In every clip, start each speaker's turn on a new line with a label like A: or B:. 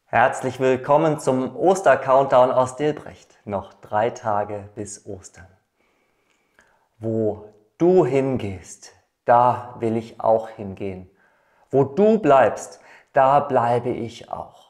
A: Herzlich willkommen zum Oster-Countdown aus Dilbrecht. Noch 3 Tage bis Ostern. Wo du hingehst, da will ich auch hingehen. Wo du bleibst, da bleibe ich auch.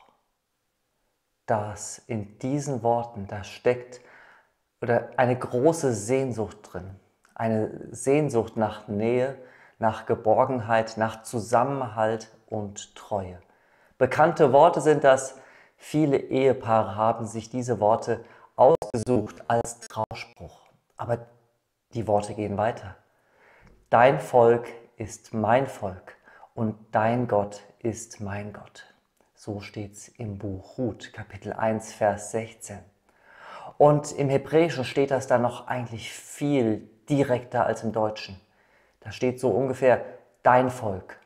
A: In diesen Worten, da steckt eine große Sehnsucht drin. Eine Sehnsucht nach Nähe, nach Geborgenheit, nach Zusammenhalt und Treue. Bekannte Worte sind das. Viele Ehepaare haben sich diese Worte ausgesucht als Trauspruch. Aber die Worte gehen weiter. Dein Volk ist mein Volk und dein Gott ist mein Gott. So steht es im Buch Ruth, Kapitel 1, Vers 16. Und im Hebräischen steht das dann noch eigentlich viel direkter als im Deutschen. Da steht so ungefähr dein Volk,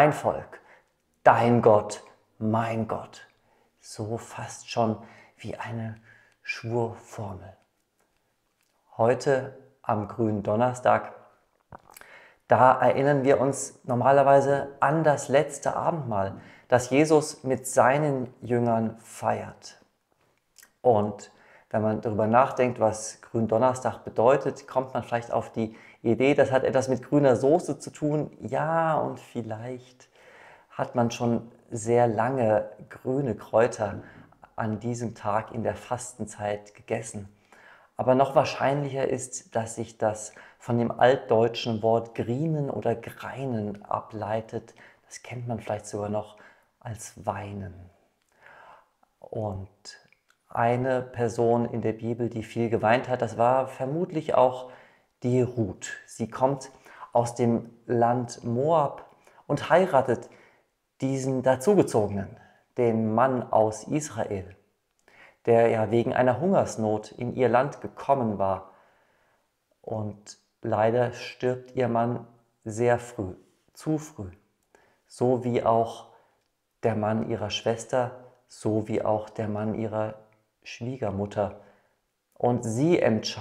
A: dein Gott, mein Gott. So fast schon wie eine Schwurformel. Heute am Gründonnerstag, da erinnern wir uns normalerweise an das letzte Abendmahl, das Jesus mit seinen Jüngern feiert. Und wenn man darüber nachdenkt, was Gründonnerstag bedeutet, kommt man vielleicht auf die Idee, das hat etwas mit grüner Soße zu tun. Ja, und vielleicht hat man schon sehr lange grüne Kräuter an diesem Tag in der Fastenzeit gegessen. Aber noch wahrscheinlicher ist, dass sich das von dem altdeutschen Wort griemen oder greinen ableitet. Das kennt man vielleicht sogar noch als weinen. Und eine Person in der Bibel, die viel geweint hat, das war vermutlich auch die Ruth. Sie kommt aus dem Land Moab und heiratet diesen Dazugezogenen, den Mann aus Israel, der ja wegen einer Hungersnot in ihr Land gekommen war. Und leider stirbt ihr Mann sehr früh, zu früh, so wie auch der Mann ihrer Schwester, so wie auch der Mann ihrer Schwiegermutter. Und sie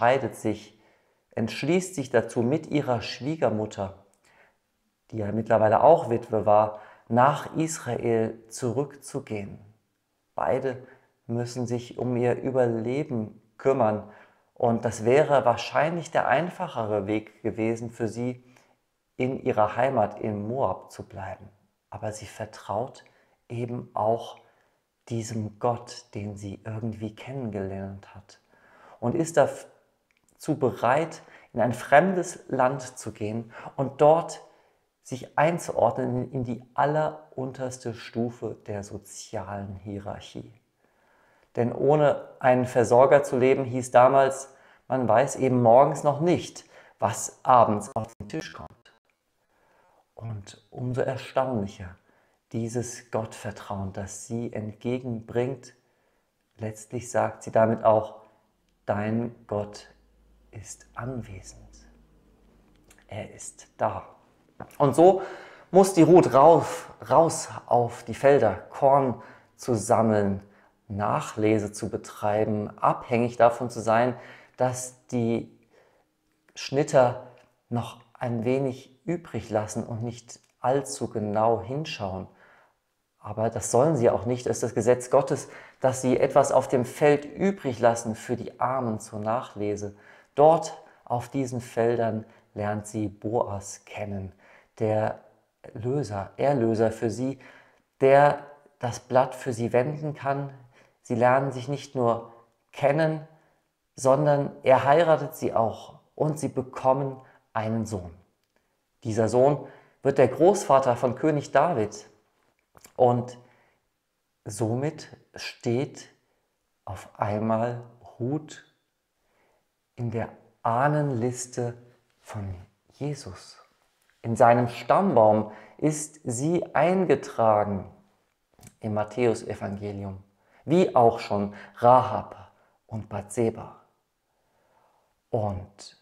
A: entschließt sich dazu, mit ihrer Schwiegermutter, die ja mittlerweile auch Witwe war, nach Israel zurückzugehen. Beide müssen sich um ihr Überleben kümmern. Und das wäre wahrscheinlich der einfachere Weg gewesen für sie, in ihrer Heimat in Moab zu bleiben. Aber sie vertraut eben auch diesem Gott, den sie irgendwie kennengelernt hat. Und ist dazu bereit, in ein fremdes Land zu gehen und dort sich einzuordnen in die allerunterste Stufe der sozialen Hierarchie. Denn ohne einen Versorger zu leben, hieß damals, man weiß eben morgens noch nicht, was abends auf den Tisch kommt. Und umso erstaunlicher dieses Gottvertrauen, das sie entgegenbringt. Letztlich sagt sie damit auch, dein Gott ist anwesend. Er ist da. Und so muss die Ruth raus auf die Felder, Korn zu sammeln, Nachlese zu betreiben, abhängig davon zu sein, dass die Schnitter noch ein wenig übrig lassen und nicht allzu genau hinschauen. Aber das sollen sie auch nicht. Es ist das Gesetz Gottes, dass sie etwas auf dem Feld übrig lassen für die Armen zur Nachlese. Dort auf diesen Feldern lernt sie Boas kennen, der Erlöser für sie, der das Blatt für sie wenden kann. Sie lernen sich nicht nur kennen, sondern er heiratet sie auch und sie bekommen einen Sohn. Dieser Sohn wird der Großvater von König David und somit steht auf einmal Ruth in der Ahnenliste von Jesus. In seinem Stammbaum ist sie eingetragen im Matthäusevangelium, wie auch schon Rahab und Bathseba. Und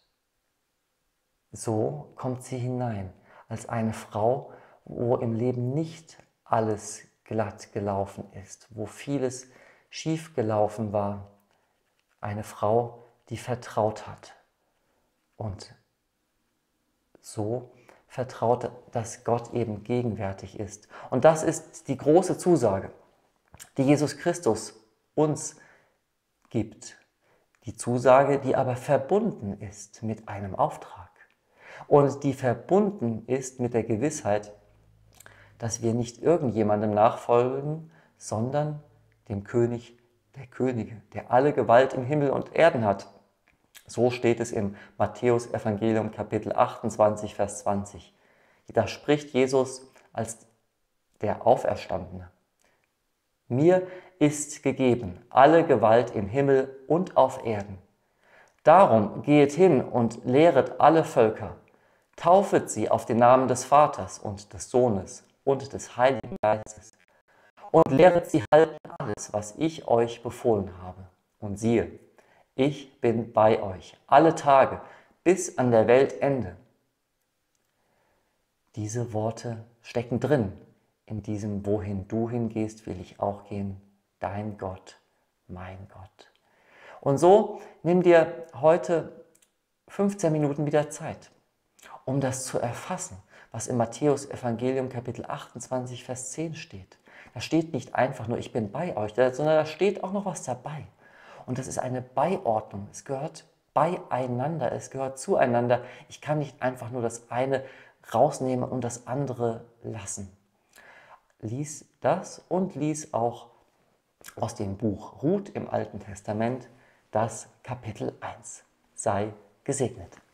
A: so kommt sie hinein als eine Frau, wo im Leben nicht alles glatt gelaufen ist, wo vieles schief gelaufen war. Eine Frau, die vertraut hat. Und so vertraut, dass Gott eben gegenwärtig ist. Und das ist die große Zusage. die Jesus Christus uns gibt. Die Zusage, die aber verbunden ist mit einem Auftrag und die verbunden ist mit der Gewissheit, dass wir nicht irgendjemandem nachfolgen, sondern dem König der Könige, der alle Gewalt im Himmel und Erden hat. So steht es im Matthäus-Evangelium Kapitel 28, Vers 20. Da spricht Jesus als der Auferstandene. Mir ist gegeben alle Gewalt im Himmel und auf Erden. Darum gehet hin und lehret alle Völker, taufet sie auf den Namen des Vaters und des Sohnes und des Heiligen Geistes und lehret sie halten alles, was ich euch befohlen habe. Und siehe, ich bin bei euch alle Tage bis an der Weltende. Diese Worte stecken drin. In diesem Wohin du hingehst, will ich auch gehen. Dein Gott, mein Gott. Und so nimm dir heute 15 Minuten wieder Zeit, um das zu erfassen, was im Matthäus-Evangelium Kapitel 28, Vers 10 steht. Da steht nicht einfach nur, ich bin bei euch, sondern da steht auch noch was dabei. Und das ist eine Beiordnung. Es gehört beieinander, es gehört zueinander. Ich kann nicht einfach nur das eine rausnehmen und das andere lassen. Lies das und lies auch aus dem Buch Ruth im Alten Testament das Kapitel 1. Sei gesegnet.